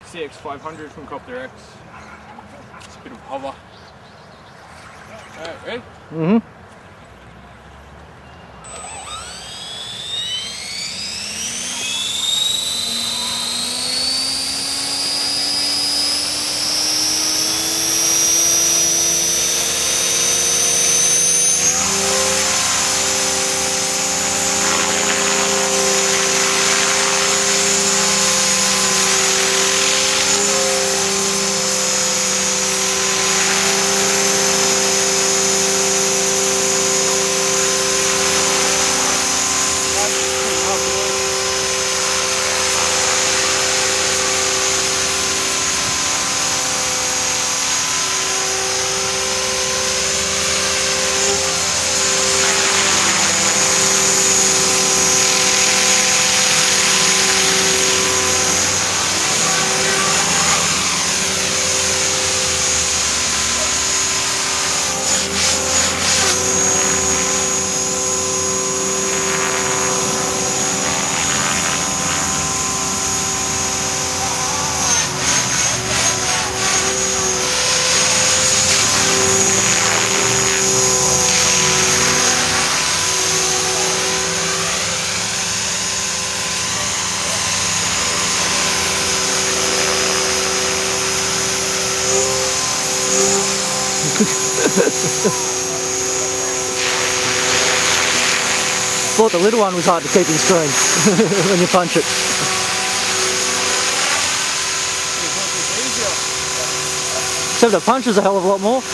CX500 from CopterX. It's a bit of hover. Alright, ready? Mm-hmm. Thought the little one was hard to keep in screen when you punch it. Except the punch is a hell of a lot more.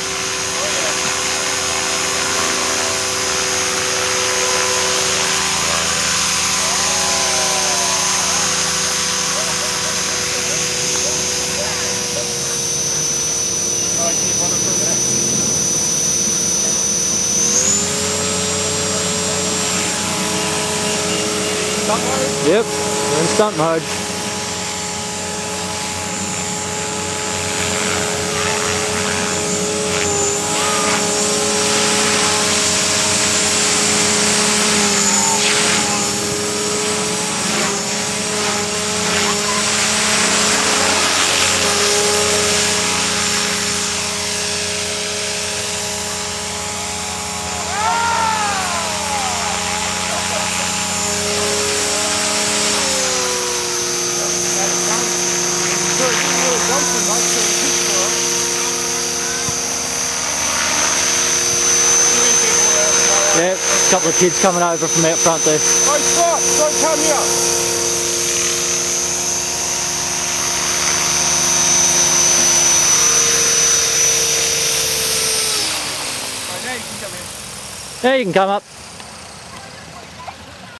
Yep, we're in stunt mode. Yeah, a couple of kids coming over from out front there. Hey, stop! Don't come here! Right, now you can come in. Yeah, you can come up.